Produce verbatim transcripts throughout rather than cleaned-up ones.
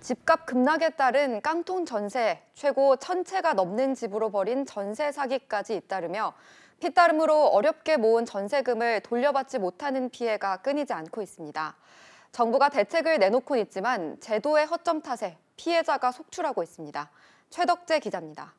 집값 급락에 따른 깡통 전세, 최고 천채가 넘는 집으로 벌인 전세 사기까지 잇따르며 피따름으로 어렵게 모은 전세금을 돌려받지 못하는 피해가 끊이지 않고 있습니다. 정부가 대책을 내놓곤 있지만 제도의 허점 탓에 피해자가 속출하고 있습니다. 최덕재 기자입니다.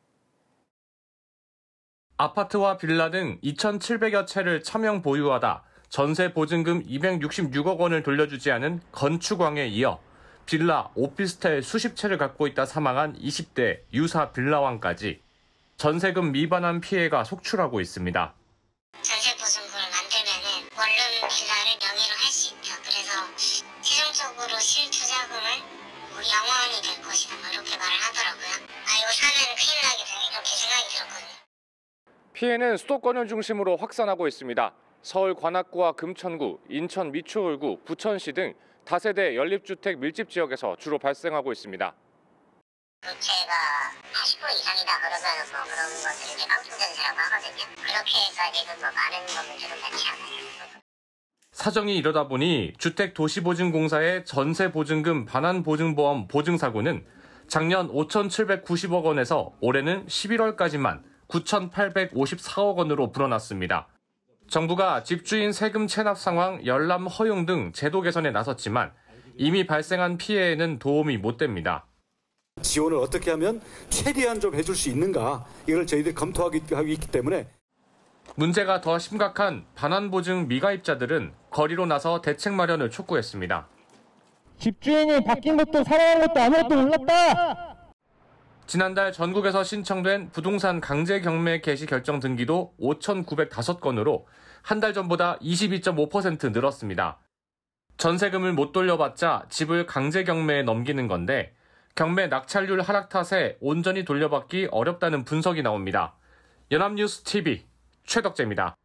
아파트와 빌라 등 이천칠백여 채를 차명 보유하다 전세 보증금 이백육십육억 원을 돌려주지 않은 건축왕에 이어 빌라, 오피스텔 수십 채를 갖고 있다 사망한 이십 대 유사 빌라왕까지 전세금 미반환 피해가 속출하고 있습니다. 전세 보증금을 만들면은 원룸 빌라를 명의로 할 수 있다. 그래서 최종적으로 실투자금은 영원이 될 것이다. 이렇게 말을 하더라고요. 아 이거 사면 큰일 나게 돼. 이렇게 생각이 들었거든요. 피해는 수도권을 중심으로 확산하고 있습니다. 서울 관악구와 금천구, 인천 미추홀구, 부천시 등 다세대 연립주택 밀집 지역에서 주로 발생하고 있습니다. 부채가 팔십 퍼센트 이상이다 그러면 뭐 그런 것을 이제 깡통전세라고 하거든요. 그렇게까지는 뭐 많은 건물들은 많지 않아요. 사정이 이러다 보니 주택도시보증공사의 전세보증금 반환보증보험 보증사고는 작년 오천칠백구십억 원에서 올해는 십일월까지만 구천팔백오십사억 원으로 불어났습니다. 정부가 집주인 세금 체납 상황, 열람 허용 등 제도 개선에 나섰지만 이미 발생한 피해에는 도움이 못 됩니다. 지원을 어떻게 하면 최대한 좀 해줄 수 있는가, 이걸 저희들이 검토하고 있기 때문에. 문제가 더 심각한 반환보증 미가입자들은 거리로 나서 대책 마련을 촉구했습니다. 집주인이 바뀐 것도 살아난 것도 아무것도 몰랐다. 지난달 전국에서 신청된 부동산 강제 경매 개시 결정 등기도 오천구백오 건으로 한 달 전보다 이십이 점 오 퍼센트 늘었습니다. 전세금을 못 돌려받자 집을 강제 경매에 넘기는 건데 경매 낙찰률 하락 탓에 온전히 돌려받기 어렵다는 분석이 나옵니다. 연합뉴스 티비 최덕재입니다.